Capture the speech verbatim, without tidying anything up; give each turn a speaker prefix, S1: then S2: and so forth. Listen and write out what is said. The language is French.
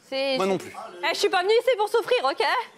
S1: Moi non plus. Eh, je suis pas venue ici pour souffrir, ok?